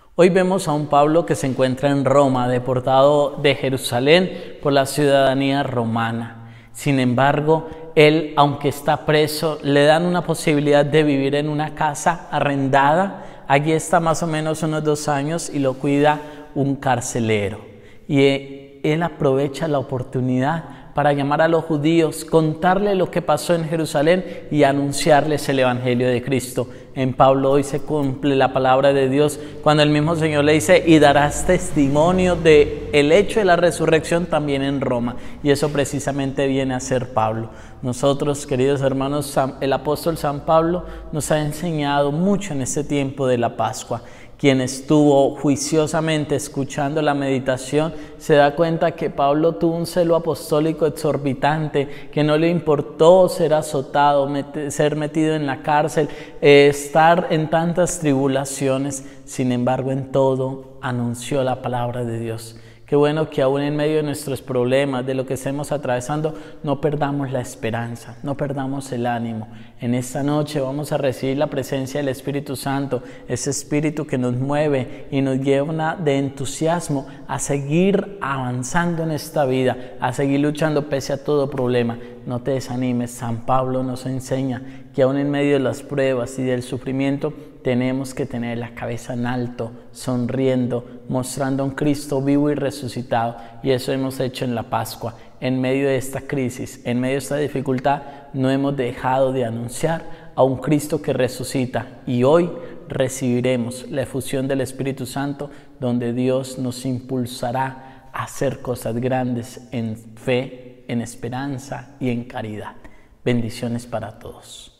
Hoy vemos a un Pablo que se encuentra en Roma, deportado de Jerusalén por la ciudadanía romana. Sin embargo, él, aunque está preso, le dan una posibilidad de vivir en una casa arrendada. Allí está más o menos unos 2 años y lo cuida un carcelero. Y él aprovecha la oportunidad para llamar a los judíos, contarle lo que pasó en Jerusalén y anunciarles el Evangelio de Cristo. En Pablo hoy se cumple la palabra de Dios cuando el mismo Señor le dice: y darás testimonio del hecho de la resurrección también en Roma. Y eso precisamente viene a ser Pablo. Nosotros, queridos hermanos, el apóstol San Pablo nos ha enseñado mucho en este tiempo de la Pascua. Quien estuvo juiciosamente escuchando la meditación se da cuenta que Pablo tuvo un celo apostólico exorbitante, que no le importó ser azotado, ser metido en la cárcel, estar en tantas tribulaciones. Sin embargo, en todo anunció la palabra de Dios. Qué bueno que aún en medio de nuestros problemas, de lo que estemos atravesando, no perdamos la esperanza, no perdamos el ánimo. En esta noche vamos a recibir la presencia del Espíritu Santo, ese Espíritu que nos mueve y nos llena de entusiasmo a seguir avanzando en esta vida, a seguir luchando pese a todo problema. No te desanimes, San Pablo nos enseña que aún en medio de las pruebas y del sufrimiento tenemos que tener la cabeza en alto, sonriendo, mostrando a un Cristo vivo y resucitado. Y eso hemos hecho en la Pascua. En medio de esta crisis, en medio de esta dificultad, no hemos dejado de anunciar a un Cristo que resucita. Y hoy recibiremos la efusión del Espíritu Santo, donde Dios nos impulsará a hacer cosas grandes en fe, en esperanza y en caridad. Bendiciones para todos.